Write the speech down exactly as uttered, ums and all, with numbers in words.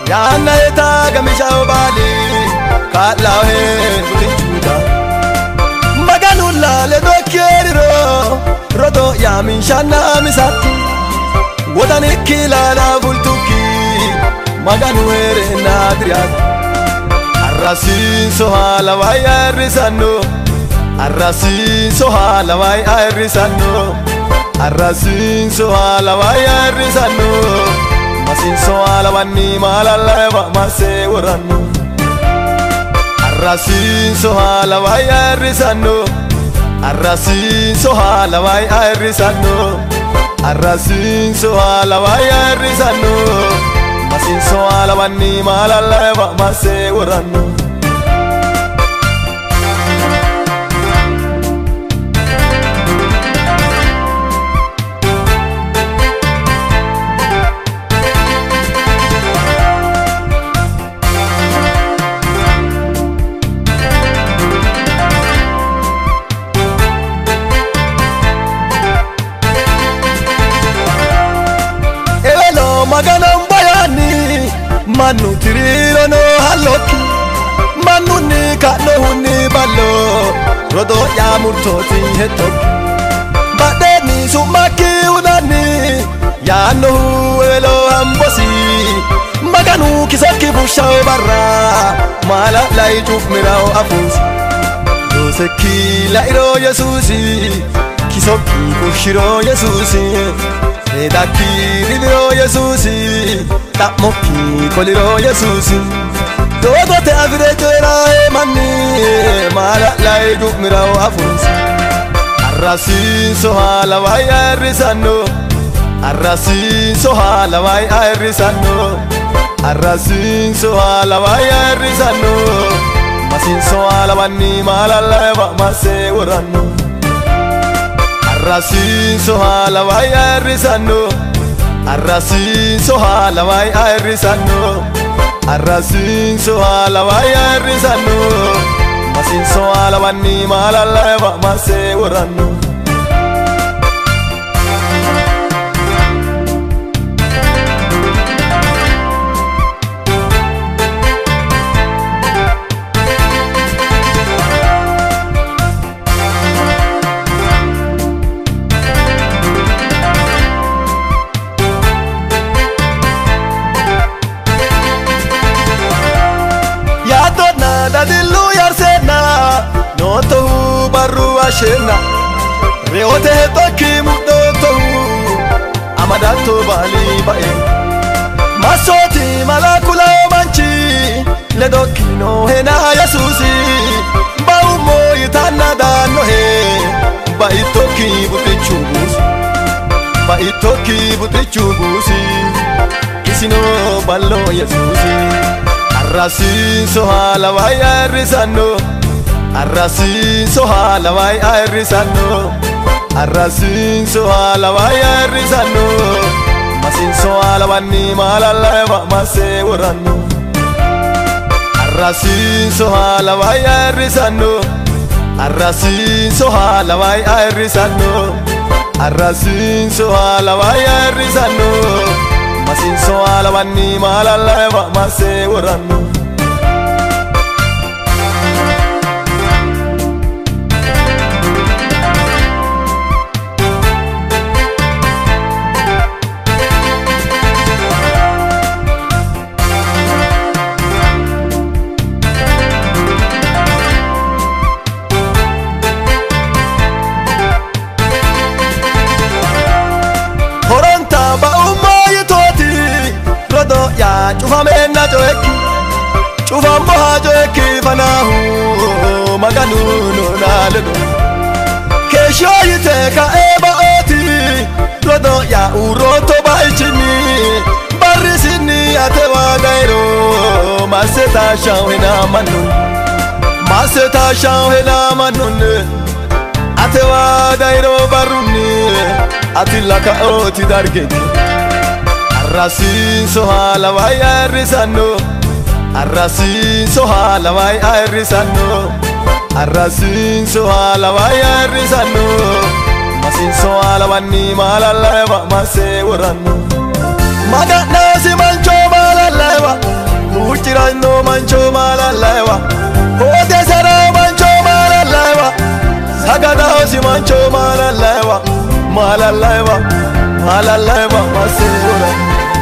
يا نايتا كمشا وبالي كلاوي بتشودا مغانو لا لدوكيرو رودو يا من شانا مساتي وداني كيلا لا فولتوكي مغانو هيرنا دريات الراسين سوهالا واي الرسانو الراسين سوهالا واي الرسانو الراسين سوهالا واي الرسانو ماسين سوهالا واني مالا لبا ماسي ورانو الراسين سوهالا واي الرسانو الراسين سوهالا واي الرسانو الراسين سوهالا واي الرسانو ماسين سوهالا واني مالا لبا ماسي ورانو magana mbayani manu tiriro no haloki manu ni ka no huni ballo rodo ya murtoti hetoki badeni sumaki unani ya no elo ambosi maganu kisaki busha barra mala lai chuf mirao afusi doseki la iro yesusi kisoki bushiro yesusi Daki ridiro Yesusi, tamoki koliro Yesusi. Dogo te avire joera e mani, mala lai juk mirao afunsi. Arrasin sohala vai arrisano, arrasin sohala vai arrisano, arrasin sohala vai arrisano. Masin sohala vani mala lai va mase urano. الراسين سوهالا واي الرسانو الراسين سوهالا واي الرسانو الراسين سوهالا واي الرسانو ماسين سوهالا واني مالا لبا ماسي ورانو Dadillu yarsena noto barru ashena reote toki mudoto amadato bali bae masoti malakula manchi le dokino hena Yesusi baumo yitana dano he baitoki butichubusi baitoki butichubusi kisino ballo Yesusi الراسين سوهالا واي الرسانو الراسين سوهالا واي الرسانو الراسين سوهالا واي الرسانو ماسين سوهالا واني مالا لبا ماسي ورانو الراسين سوهالا واي الرسانو الراسين سوهالا واي الرسانو الراسين سوهالا واي الرسانو Masin soala wani mala leva mase urano ya chufa mena joeki chufa moha joeki fanahu maganu no nalelo kesho yite ka eba oti rodo ya uroto baichini barisini atewa dairo maseta shawena manu maseta shawena manu atewa dairo baruni atilaka oti dargeti الراسين سوهالا واي الرسانو الراسين سوهالا واي الرسانو الراسين سوهالا واي الرسانو ماسين سوهالا واني مالا لبا ماسي ورانو مادا ناسي mancho mala leva mancho malalaiwa Hote saro mancho malalaiwa Sagada si mancho malalaiwa Malalaiwa Malalaiwa masera